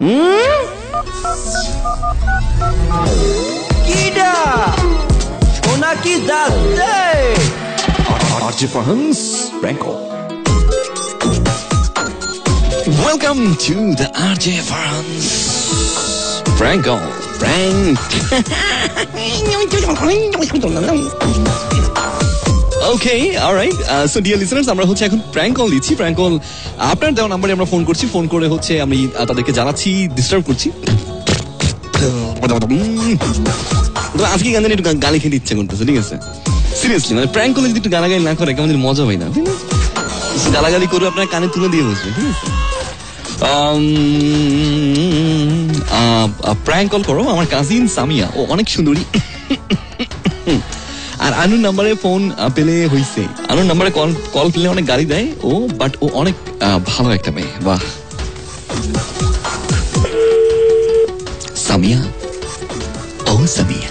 কিডা ওনা কি যাচ্ছে RJ Farhan's prank call. Welcome to the RJ Farhan's prank call. Prank. Okay, all right. So dear listeners, আমরা হচ্ছে এখন prank call দিচ্ছি. Prank call আপনার দেওয়া নম্বরে আমরা ফোন করছি. ফোন করে হচ্ছে আমি তাদেরকে জানাচ্ছি, ডিস্টার্ব করছি। তো আজকে গান একটু গালি খেতে ইচ্ছে করতেছে, ঠিক আছে? সিরিয়াসলি, মানে প্র্যাঙ্ক করলে যদি একটু গালাগালি না করে কেমন মজা হয় না, গালাগালি করে আপনার কানে তুলে দিয়ে বসবে, ঠিক আছে? প্র্যাঙ্ক কল করো আমার কাজিন সামিয়া, ও অনেক সুন্দরী, আর আনুর নাম্বারে ফোন পেলে হইছে, আনুর নাম্বারে কল পেলে অনেক গালি দেয় ও, বাট ও অনেক ভালো একটা মেয়ে। বাহ, সামিয়া, ও সামিয়া।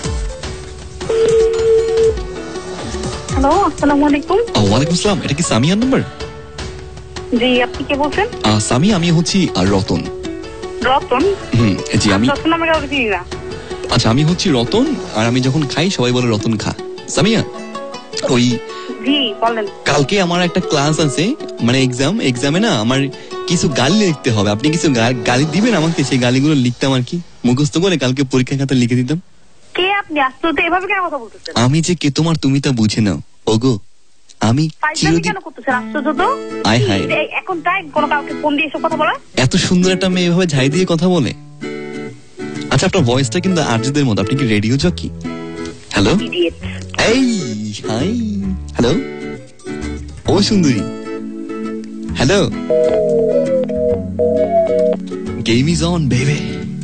হ্যালো, আসসালামু আলাইকুম। ওয়ালাইকুম আসসালাম, এটা কি সামিয়ার নাম্বার? জি, আপনি কে বলছেন? সামিয়া, আমি হচ্ছি রতন। রতন? জি, আমি রতন নামে কাউকে চিনি না। আচ্ছা, আমি হচ্ছি রতন, আর আমি যখন খাই সবাই বলে রতন খা। সামিয়া, ওই জি বলেন। কালকে আমার একটা ক্লাস আছে, মানে এক্সামে না আমার কিছু গালি লিখতে হবে, আপনি কিছু গালি দিবেন আমাকে, সেই গালিগুলো লিখতাম আর কি, মুখস্থ করে কালকে পরীক্ষা খাতা লিখে দিতাম। কে আপনি? আশ্চর্য, এভাবে কেন কথা বলতেছেন? আমি যে কে তোমার, তুমি তা বুঝে নাও। ওগো, আমি কেন করতেছেন? আশ্চর্য তো। আয় হায়, এখন তাই কোনো কাউকে ফোন দিয়ে এসব কথা বলা? এত সুন্দর একটা মেয়ে এভাবে ঝাই দিয়ে কথা বলে। আচ্ছা, আপনার ভয়েসটা কিন্তু আরজেদের মতো, আপনি কি রেডিও জকি? হ্যালো, এই হাই, হ্যালো, ও সুন্দরী, hello, game is on baby.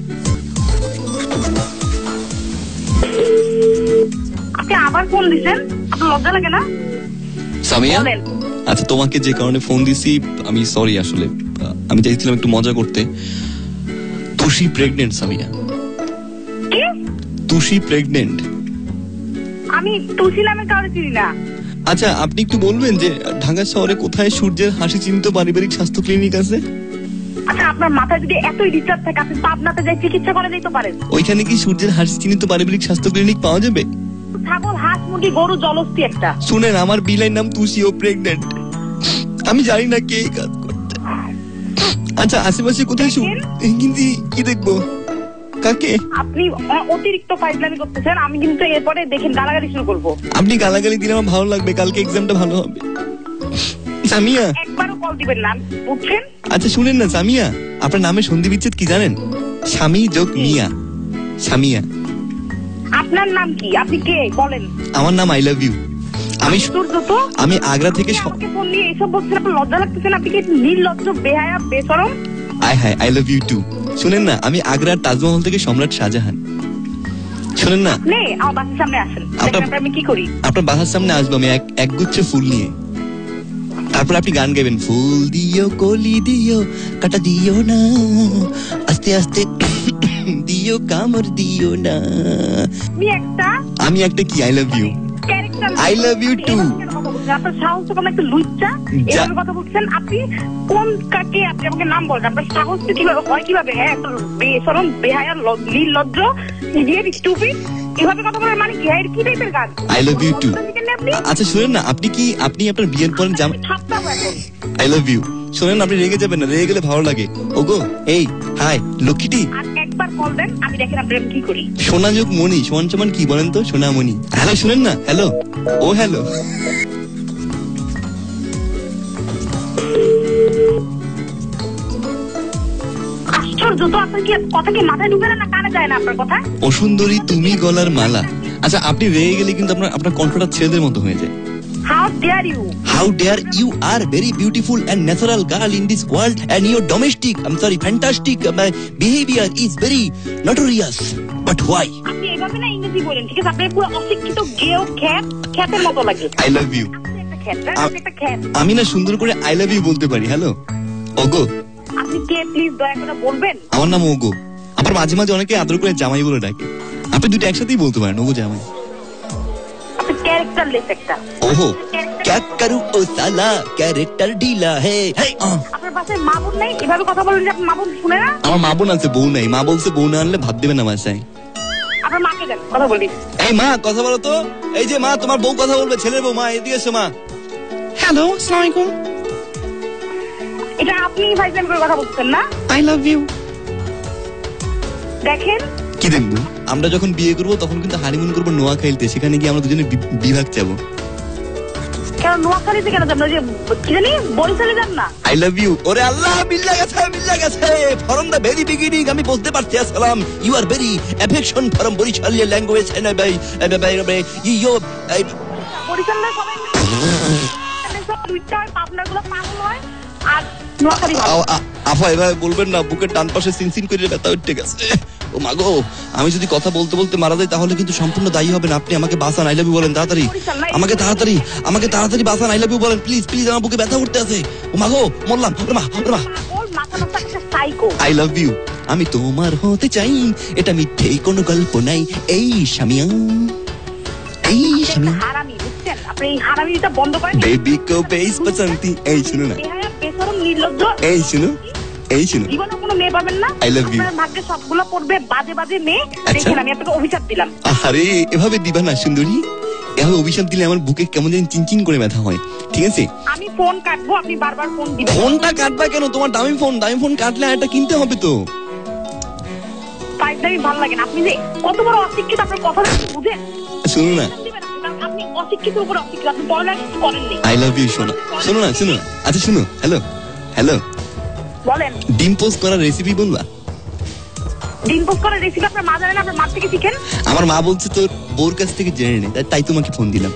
আপনি আবার ফোন দিছেন, আপনার লজ্জা লাগে না? সামিয়া, আচ্ছা তোমাকে যে কারণে ফোন দিছি আমি সরি, আসলে আমি চাইছিলাম একটু মজা করতে। তুষি প্রেগনেন্ট সামিয়া। কি? তুষি প্রেগনেন্ট। আমি তুষি নামে কাউকে চিনি না। আচ্ছা, আপনি একটু বলবেন যে ঢাকা শহরে কোথায় সূর্যের হাসি চিহ্নিত পারিবারিক স্বাস্থ্য ক্লিনিক আছে? আচ্ছা, আপনার মাথায় যদি এতই রিচার্জ থাকে, আপনি পাবনাতে যাই চিকিৎসা করে দিতে পারেন। ওইখানে কি সূর্যের হাসি চিহ্নিত পারিবারিক স্বাস্থ্য ক্লিনিক পাওয়া যাবে? ছাগল, হাঁস, মুরগি, গরু, জলস্থি একটা। শুনেন, আমার বিলাইয়ের নাম তুষি, ও প্রেগনেন্ট, আমি জানি না কে কাজ করতে। আচ্ছা, আশেপাশে কোথায় কিন্তু কি দেখবো কাকে? আপনি অতিরিক্ত ফাইজলামি করতেছেন, আমি কিন্তু এরপরে দেখেন গালাগালি শুরু করবো। আপনি গালাগালি দিলে আমার ভালো লাগবে, কালকে এক্সামটা ভালো হবে। সামিয়া, একবারও কল দিবেন না, বুঝছেন? আচ্ছা শুনেন না সামিয়া, আপনার নামে সন্ধি বিচ্ছেদ কি জানেন? স্বামী যোগ মিয়া, সামিয়া। আপনার নাম কি? আপনি কে বলেন? আমার নাম আই লাভ ইউ। আমি আগ্রা থেকে ফোন নিয়ে এসব বলছেন, আপনার লজ্জা লাগতেছে না? আপনি কি নির্লজ্জ, বেহায়া, বেশরম? আয় হায়, আই লাভ ইউ টু। শুনেন না, আমি আগ্রার তাজমহল থেকে সম্রাট শাহজাহান। শুনেন না, আমার বাসার সামনে আসেন, আমি কি করি? আপনার বাসার সামনে আসবো আমি একগুচ্ছ ফুল নিয়ে, তারপর আপনি গান গাইবেন, ফুল দিও কলি দিও কাটা দিও না, আস্তে আস্তে দিও কামড় দিও না। আমি একটা কি? I love you, I love you too. আপনার সাহস তো একটা লুচ্চা, এভাবে কথা বলছেন আপনি? কোন কাকে আপনি আমাকে নাম বলেন? আপনার সাহস কিভাবে হয়? কিভাবে? হ্যাঁ, বেশরম, বেহায়া, নির্লজ্জ, ইডিয়েট, স্টুপিড, এভাবে কথা বলার মানে কি? হ্যাঁ, কি টাইপের গান? I love you too. আচ্ছা শুনেন না, আপনি আপনার বিয়ের পরে জামাই, আই লাভ ইউ। শোনেন, আপনি রেগে যাবেন না, রেগে গেলে ভালো লাগে। ওগো, এই হাই লক্ষ্মীটি, একবার কল দেন, আমি দেখেন আপনার কি করি। সোনা যোগ মনি সমান সমান কি বলেন তো? সোনা মনি। হ্যালো, শুনেন না, হ্যালো, ও হ্যালো। আশ্চর্য তো, আপনার কি কথা কি মাথায় ঢুকে না, কানে যায় না আপনার কথা? ও সুন্দরী তুমি গলার মালা। আচ্ছা, আপনি রেগে গেলে কিন্তু আপনার কণ্ঠটা ছেলেদের মতো হয়ে যায়। How dare you? How dare you are very beautiful and natural girl in this world, and your fantastic behavior is very notorious. But why? আপনি এভাবে না ইংরেজি বলেন, ঠিক আছে? আপনি পুরো অশিক্ষিত, গেও, খ্যাতের মতো লাগে। I love you. আমি না সুন্দর করে I love you বলতে পারি। হ্যালো, ওগো। আপনি কে প্লিজ দয়া করে বলবেন? আমার নাম ওগো। আবার মাঝে মাঝে অনেকে আদর করে জামাই বলে ডাকে। আপনি দুটো একসাথেই বলতে পারেন, ওগো জামাই। ক্যারেক্টারলেস একটা। ওহো, क्या करूं ओ साला, कैरेक्टर ढीला है। আপনার বাসায় মা বোন নাই, এভাবে কথা বলেন যে আপনার মা বোন শুনে না? আমার মা বোন আছে, বউ নাই। মা বলছে বউ না আনলে ভাত দেবে না বাসায়। আপনার মাকে দেন কথা বলি। এই মা কথা বলো তো। এই যে মা, তোমার বউ কথা বলবে, ছেলের বউ। মা এদিকে এসো মা। হ্যালো, আসসালামু আলাইকুম। এটা আপনি ভাইজান করে কথা বলছেন না? I love you. দেখেন কি দেখবো? আমরা যখন বিয়ে করবো তখন কিন্তু হানিমুন করবো নোয়াখালীতে। সেখানে গিয়ে আমরা দুজনে বিভাগ যাবো। কেন নোয়াখালীতে কেন যাবেন? যে কি জানি বরিশালে যান না? I love you. ওরে আল্লাহ, মিল্লা গেছে ফ্রম দ্য ভেরি বিগিনিং। আমি বলতে পারছি আসসালাম, you are very affection from Barishalia language and by you বরিশালের সবাই সব দুইটা পাবনাগুলো পাগল হয় আর নোয়াখালী ভালো। আফা এভাবে বলবেন না, বুকের ডান পাশে সিনসিন করে ব্যথা উঠে গেছে। ও মাগো, আমি যদি কথা বলতে বলতে মারা যাই তাহলে কিন্তু সম্পূর্ণ দায়ী হবেন আপনি। আমাকে বাঁচান, আই লাভ ইউ বলেন তাড়াতাড়ি। আমাকে তাড়াতাড়ি বাঁচান, আই লাভ ইউ বলেন প্লিজ প্লিজ। আমার বুকে ব্যথা উঠতে আছে। ও মাগো, মরলাম। ওরে মা ওর মাথা নষ্ট একটা সাইকো। I love you. আমি তোমার হতে চাই, এটা মিথ্যে কোনো গল্প নাই। এই শামিয়া, এই শামিয়া হারামি, বুঝছেন? আপনি এই হারামিটা বন্ধ করেন। বেবি কো বেস পছন্দি। এই শুনো না, বেশরম নির্লজ্জ। এই শুনো জীবনে কোনো মেয়ে পাবেন না। I love you. আপনার ভাগ্যে সবগুলো পড়বে বাজে মেয়ে। দেখেন আমি আপনাকে অভিশাপ দিলাম। আরে এভাবে দিবা না সুন্দরী। এভাবে অভিশাপ দিলে আমার বুকে কেমন যেন চিনচিন করে ব্যথা হয়। ঠিক আছে, আমি ফোন কাটবো, আপনি বারবার ফোন দিবেন। ফোনটা কাটবা কেন? তোমার দামি ফোন কাটলে আরেকটা কিনতে হবে তো। ফাইলটাই ভালো লাগে না। আপনি যে কত বড় অশিক্ষিত, আপনার কথা বুঝেন? শুনো না, আপনি অশিক্ষিত উপর অশিক্ষিত, আপনি পড়ালেখা করেননি। I love you. শোনো না। আচ্ছা শুনো, হ্যালো বলেন। ডিম পোস্ট করার রেসিপি বলবা? ডিম পোস্ট করার রেসিপি আপনার মা জানেন? আপনার মা থেকে শিখেন। আমার মা বলছে তোর বউর কাছ থেকে জেনে নে, তাই তোমাকে ফোন দিলাম।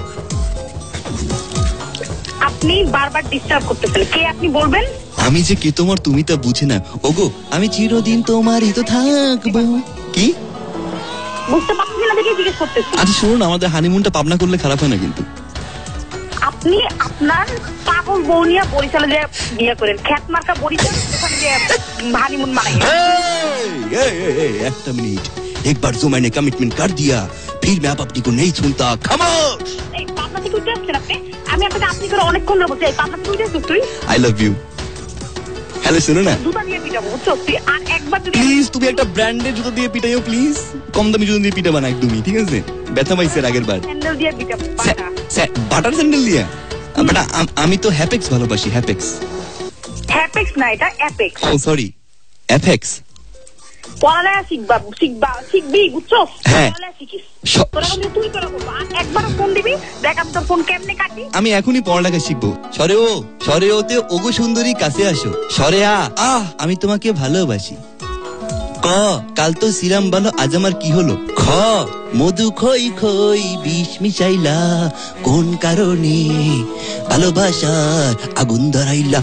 আপনি বারবার ডিস্টার্ব করতেছেন। কে আপনি বলবেন? আমি যে কে তোমার তুমি তা বুঝে না। ওগো, আমি চিরদিন তোমারই তো থাকবো। কি বুঝতে পারছি না দেখে জিজ্ঞেস করতেছি। আচ্ছা শোনো না, আমাদের হানিমুনটা পাবনা করলে খারাপ হয় না কিন্তু। আপনি আপনার পাগল বউ নিয়ে বরিশালে যে বিয়ে করেন, খ্যাত মার্কা বরিশাল, ওখানে যে হানিমুন মানাই। একটা মিনিট, একবার जो मैंने कमिटमेंट कर दिया फिर मैं अब अपनी को नहीं सुनता। खामोश। এই পাবনা থেকে উঠে আসছেন আপনি? আমি আপনাকে আপনি করে অনেকক্ষণ ধরে বলছি। এই পাবনা থেকে উঠে আসছিস তুই? I love you. হ্যালো শোনো না, জুতা দিয়ে পিটাবো, বুঝছো? তুই আর একবার যদি প্লিজ তুমি একটা ব্র্যান্ডের জুতো দিয়ে পিটাইও প্লিজ। কম দামি জুতো দিয়ে পিটাবা না একদমই, ঠিক আছে? ব্যথা পাইছে আগের বার। স্যান্ডেল দিয়ে পিটাবো। বাটার স্যান্ডেল দিয়ে। বেটা আমি তো হ্যাপেক্স ভালোবাসি। হ্যাপেক্স হ্যাপেক্স না, এটা অ্যাপেক্স। ও সরি, অ্যাপেক্স। পড়ালেখা শিখবি, বুঝছো? হ্যাঁ। পড়ালেখা শিখিস। তোরা কিন্তু তুই করে বলবো। আর একবার ফোন দিবি, দেখ আমি তোর ফোন কেমনে কাটি। আমি এখনই পড়ালেখা শিখবো। সরে ওতে ওগো সুন্দরী কাছে আসো। সরে আমি তোমাকে ভালোবাসি। ক কাল তো সিরাম বলো, আজ আমার কি হলো? খ মধু খই বিষ মিশাইলা, কোন কারণে ভালোবাসার আগুন ধরাইলা?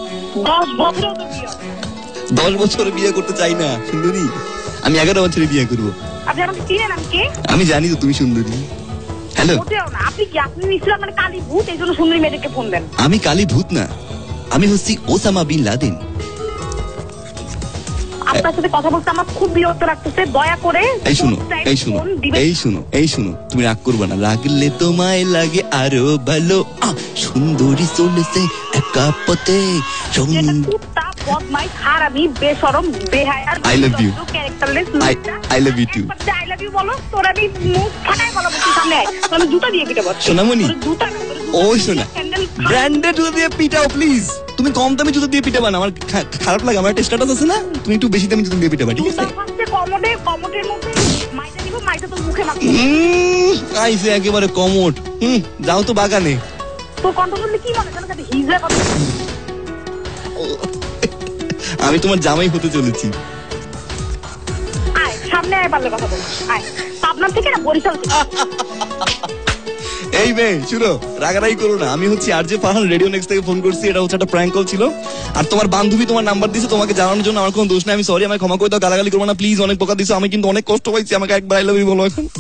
10 বছর বিয়ে করতে চাই না সুন্দরী, আমি 11 বছরে বিয়ে করবো। আপনি আমাকে চিনেন? আমি কে? আমি জানি তো তুমি সুন্দরী। হ্যালো, আপনি কি নিশ্চয় মানে কালী ভূত, এই জন্য সুন্দরী মেয়েদেরকে ফোন দেন? আমি কালী ভূত না, আমি হচ্ছি ওসামা বিন লাদেন। আপনার সাথে কথা বলতে আমার খুব বিরক্ত লাগতেছে। দয়া করে এই শুনো, তুমি রাগ করবে না। লাগলে তোমায় লাগে আরো ভালো, সুন্দরী চলেছে একা পথে। বদমাইশ, হারামি, বেশরম, বেহায়া, I love you. Characterless. I love you too. I love you বলো। তোর আমি মুখ ফাটাই বলো, বুঝছিস? সামনে আয়, আমি জুতা দিয়ে পিটাবো। সোনামণি, জুতা ও শোনা, ব্র্যান্ডেড জুতো দিয়ে পিটাও প্লিজ। তুমি কম দামি জুতো দিয়ে পিটাবা না, আমার খারাপ লাগে। আমার একটা স্ট্যাটাস আছে না, তুমি একটু বেশি দামি জুতো দিয়ে পিটাবা, ঠিক আছে? কমোডের মধ্যে মাইটা দিব, মাইটা তোর মুখে মাখবো। আইছে একেবারে কমোড। যাও তো বাগানে। তো কন্ট্রোল কি মনে করেন? সাথে হিজড়া কথা। আমি তোমার জামাই হতে চলেছি। আয় সামনে আয়, পারলে কথা বল। আয় আপনার থেকে না বরিশাল থেকে। এই মেয়ে শুনো, রাগারাগি করো না। আমি হচ্ছি আরজে ফারহান, রেডিও নেক্সট থেকে ফোন করছি। এটা হচ্ছে একটা প্র্যাঙ্ক কল ছিল। আর তোমার বান্ধবী তোমার নাম্বার দিয়েছে তোমাকে জানানোর জন্য। আমার কোনো দোষ নাই, আমি সরি, আমাকে ক্ষমা করে দাও। গালাগালি করবো না প্লিজ, অনেক বকা দিছো। আমি কিন্তু অনেক কষ্ট পাইছি। আমাকে একবার আই লাভ ইউ বলো এখন।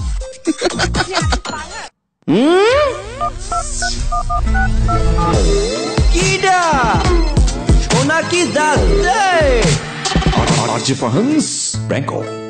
কিডা ওনা কি যাচ্ছে? RJ Farhan's prank call.